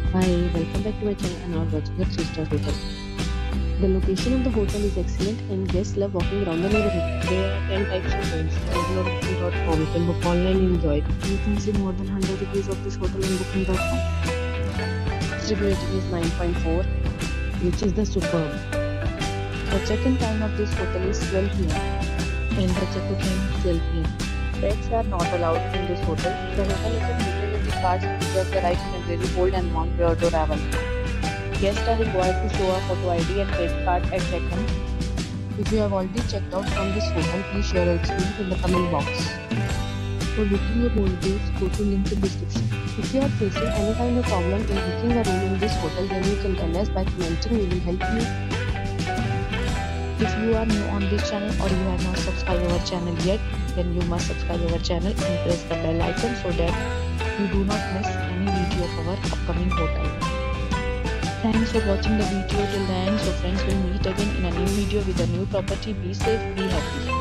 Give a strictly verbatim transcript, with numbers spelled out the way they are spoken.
Hi, welcome back to my channel and now watching the three star hotel. The location of the hotel is excellent and guests love walking around the neighborhood. There are ten types of rooms available on booking dot com. You can book online and enjoy it. You can see more than one hundred reviews of this hotel on booking dot com. Its review rating is nine point four, which is the superb. The check-in time of this hotel is twelve p m and the check-out time is twelve p m Pets are not allowed in this hotel. The hotel is a utility cards to reserve the right to temporarily hold and mount prior to arrival. Guests are required to show a photo I D and credit card at check-in. If you have already checked out from this hotel, please share your experience in the comment box. For booking your holidays, go to link in description. If you are facing any kind of problem in booking a room in this hotel, then you can tell us by commenting. We will help you. If you are new on this channel or you have not subscribed our channel yet, then you must subscribe our channel and press the bell icon so that you do not miss any video of our upcoming hotel. Thanks for watching the video till the end. So friends, will meet again in a new video with a new property. Be safe, be happy.